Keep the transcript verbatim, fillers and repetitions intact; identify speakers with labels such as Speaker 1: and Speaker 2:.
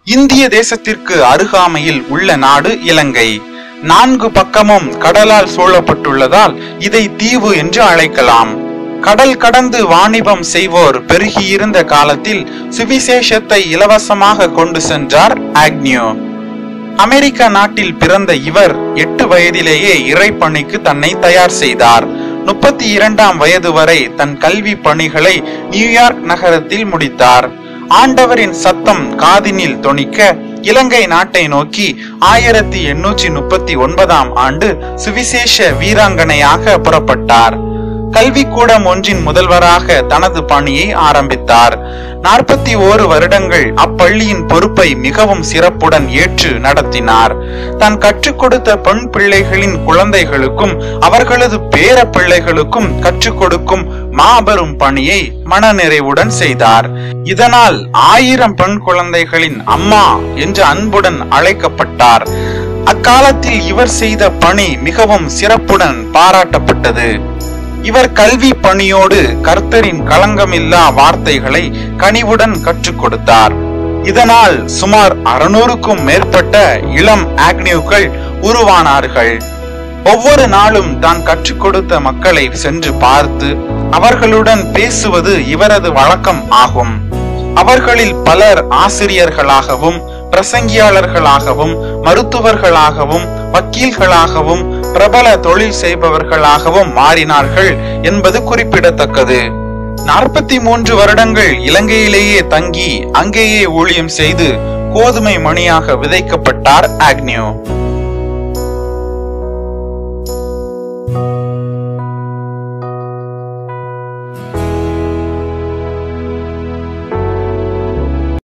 Speaker 1: இந்திய தேசத்திற்கு அருகாமையில் உள்ள நாடு இலங்கை. நான்கு பக்கமும் கடலால் சூழப்பட்டுள்ளதால் இதை தீவு என்று அழைக்கலாம். கடல் கடந்து வாணிபம் செய்வோர் பெருகியிருந்த காலத்தில் சுவிசேஷத்தை இலவசமாக கொண்டு சென்றார் ஆக்னியூ. அமெரிக்க நாட்டில் பிறந்த இவர் எட்டு வயதிலேயே இறைப்பணிக்கு தன்னை தயார் செய்தார். முப்பத்தி இரண்டாம் வயது வரை தன் கல்வி பணிகளை நியூயார்க் நகரத்தில் முடித்தார். ஆண்டவரின் சத்தம் காதினில் தொனிக்க இலங்கை நாட்டை நோக்கி ஆயிரத்தி எண்ணூற்றி முப்பத்தி ஒன்பதாம் ஆண்டு சுவிசேஷ வீராங்கனையாக புறப்பட்டார். கல்விக்கூடம் ஒன்றின் முதல்வராக தனது பணியை ஆரம்பித்தார். நாற்பத்தி ஓரு வருடங்கள் அப்பள்ளியின் பொறுப்பை மிகவும் சிறப்புடன் ஏற்று நடத்தினார். தான் கற்றுக் கொடுத்த பெண் பிள்ளைகளின் குழந்தைகளுக்கும் அவர்களது பேர பிள்ளைகளுக்கும் கற்றுக் கொடுக்கும் மாபெரும் பணியை மனநிறைவுடன் செய்தார். இதனால் ஆயிரம் பெண் குழந்தைகளின் அம்மா என்று அன்புடன் அழைக்கப்பட்டார். அக்காலத்தில் இவர் செய்த பணி மிகவும் சிறப்புடன் பாராட்டப்பட்டது. இவர் கல்வி பணியோடு கர்த்தரின் களங்கமில்லா வார்த்தைகளை கனிவுடன் கற்றுக் கொடுத்தார். இதனால் சுமார் அறுநூறுக்கும் மேற்பட்ட இளம் ஆக்னியூக்கள் உருவானார்கள். ஒவ்வொரு நாளும் தான் கற்றுக் கொடுத்த மக்களை சென்று பார்த்து அவர்களுடன் பேசுவது இவரது வழக்கம் ஆகும். அவர்களில் பலர் ஆசிரியர்களாகவும் பிரசங்கியாளர்களாகவும் மருத்துவர்களாகவும் வக்கீல்களாகவும் பிரபல தொழில் செய்பவர்களாகவும் மாறினார்கள் என்பது குறிப்பிடத்தக்கது. நாற்பத்தி மூன்று வருடங்கள் இலங்கையிலேயே தங்கி அங்கேயே ஊழியம் செய்து கோதுமை மணியாக விதைக்கப்பட்டார் ஆக்னியூ.